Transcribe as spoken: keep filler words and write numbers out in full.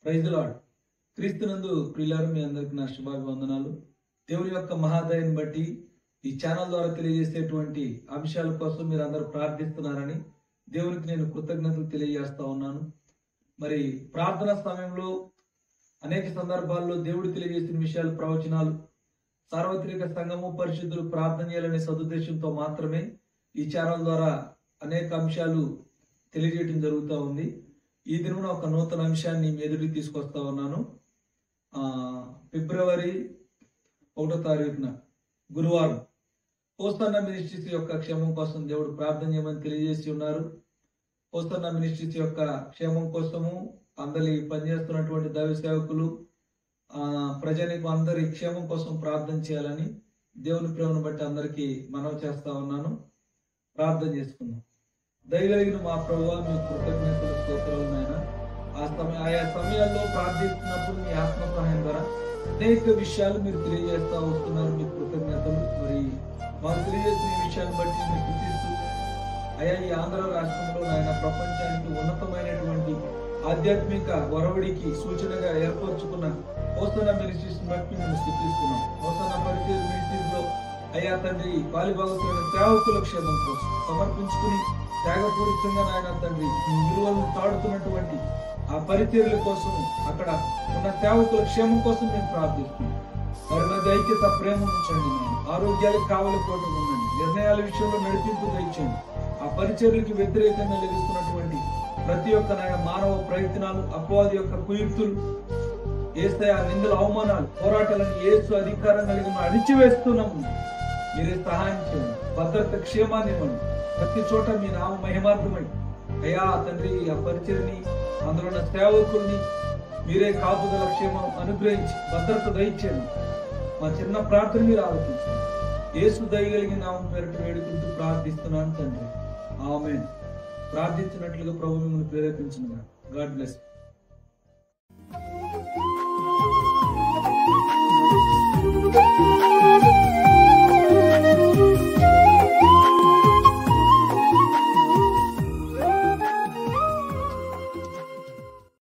Praise the lord. క్రీస్తునందు ప్రియులారా, మీ అందరికీ నా శుభాభివందనాలు. దేవుని యొక్క మహాదయని బట్టి ఈ ఛానల్ ద్వారా తెలియజేసేటువంటి అంశాల కోసం మీరు అందరూ ప్రార్థిస్తున్నారని దేవునికి నేను కృతజ్ఞతలు తెలియజేస్తా ఉన్నాను. మరి ప్రార్థన సమయంలో అనేక సందర్భాల్లో దేవుడు తెలియజేసిన విషయాలు, ప్రవచనాలు సార్వత్రిక సంఘము పరిశుద్ధులు ప్రార్థన చేయాలనే సదుద్దేశంతో మాత్రమే ఈ ఛానల్ ద్వారా అనేక అంశాలు తెలియజేయడం జరుగుతూ ఉంది. ఈ దినమున ఒక నూతన అంశాన్ని మీ ఎదుటికి తీసుకొస్తా ఉన్నాను. ఆ ఫిబ్రవరి ఒకటో తారీఖున గురువారం హోసన్నా మినిస్ట్రీస్ యొక్క క్షేమం కోసం దేవుడు ప్రార్థన చేయమని తెలియజేసి ఉన్నారు. హోసన్నా మినిస్ట్రీస్ యొక్క క్షేమం కోసము అందరి పనిచేస్తున్నటువంటి దైవ సేవకులు, ఆ ప్రజలకు అందరి క్షేమం కోసం ప్రార్థన చేయాలని దేవుని ప్రేమను బట్టి అందరికీ మనవి చేస్తా ఉన్నాను. ప్రార్థన చేసుకుందాం. దయగలిగిన మా ప్రభువా, మీ కృతజ్ఞతలు, స్తోత్రాలు నాయన. ఆ సమయ ఆయా సమయాల్లో ప్రార్థిస్తున్నప్పుడు మీ ఆత్మ సహాయం ద్వారా అనేక విషయాలు మీరు తెలియజేస్తా వస్తున్నారు. మీ కృతజ్ఞతలు. మరి మాకు తెలియజేసిన ఈ విషయాన్ని బట్టి మీరు గుర్తిస్తూ అయా ఈ ఆంధ్ర రాష్ట్రంలో నాయన ప్రపంచానికి ఉన్నతమైనటువంటి ఆధ్యాత్మిక ఒరవడికి సూచనగా ఏర్పరచుకున్న హోసన్నా మినిస్ట్రీస్ బట్టి మేము స్థుతిస్తున్నాం. హోసన్నా పరిచయ మినిస్ట్రీస్ లో అయ్యా తండ్రి పాలిభాగస్తులైన సేవకుల క్షేమం కోసం సమర్పించుకుని త్యాగపూరితంగా నాయన తండ్రి విలువలను తాడుతున్నటువంటి ఆ పరిచర్యల కోసం, అక్కడ ఉన్న సేవకుల క్షేమం కోసం మేము ప్రార్థిస్తున్నాం. వారి మధ్య ఐక్యత, ప్రేమ ఉంచండి. ఆరోగ్యాలకు కావలిపోవడం ఉండండి. నిర్ణయాల విషయంలో నడిపింపు తెచ్చండి. ఆ పరిచర్యలకు వ్యతిరేకంగా లభిస్తున్నటువంటి ప్రతి ఒక్క నాయన మానవ ప్రయత్నాలు, అపవాది యొక్క కుయుక్తులు, ఏసయ నిందల అవమానాలు, పోరాటాలను యేసు అధికారం కలిగి అణిచివేస్తున్నాము. మీరే సహాయం చేయండి. భద్రత, క్షేమాన్ని ఇవ్వండి. ప్రతి చోట మీ నామ మహిమార్థమై అయ్యా తండ్రి ఆ పరిచయని, అందులో ఉన్న సేవకుల్ని మీరే కాపుదల, క్షేమం అనుగ్రహించి భద్రత దయచేయండి. మా చిన్న ప్రార్థన మీరు ఆలోచించండి. యేసు దయగలిగిన నామం పేరిట వేడుకుంటూ ప్రార్థిస్తున్నాను తండ్రి. ఆమేన్. ప్రార్థించినట్లుగా ప్రభు మిమ్మల్ని ప్రేరేపించును. God bless.